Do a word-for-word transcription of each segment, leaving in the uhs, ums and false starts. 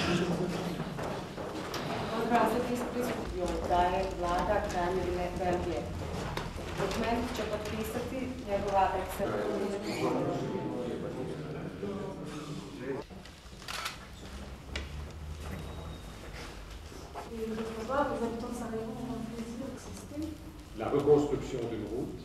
Odraziti pristupio da je vlada Kraljevine Belgije. Dokument će potpisati njegova ekscelencija. La reconstruction d'une route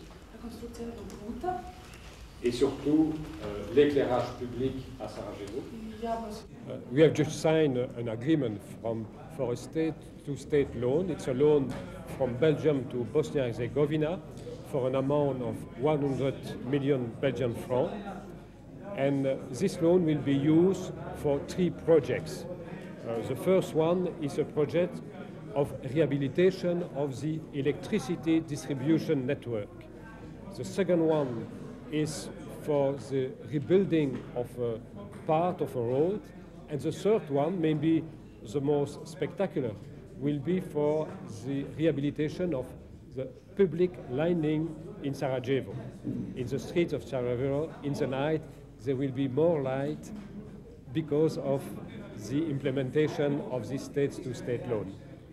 et surtout euh, l'éclairage public à Sarajevo. Uh, we have just signed an agreement from, for a state-to-state loan. It's a loan from Belgium to Bosnia and Herzegovina for an amount of one hundred million Belgian francs. And uh, this loan will be used for three projects. Uh, the first one is a project of rehabilitation of the electricity distribution network. The second one is for the rebuilding of a part of a road. And the third one, maybe the most spectacular, will be for the rehabilitation of the public lighting in Sarajevo. In the streets of Sarajevo, in the night, there will be more light because of the implementation of this state-to-state loan.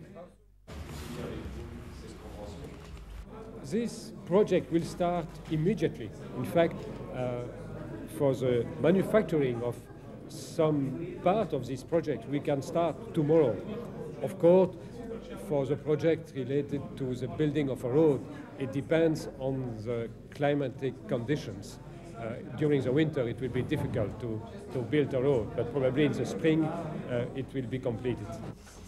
This project will start immediately. In fact, uh, for the manufacturing of some part of this project, we can start tomorrow. Of course, for the project related to the building of a road, it depends on the climatic conditions. Uh, during the winter, it will be difficult to, to build a road, but probably in the spring, uh, it will be completed.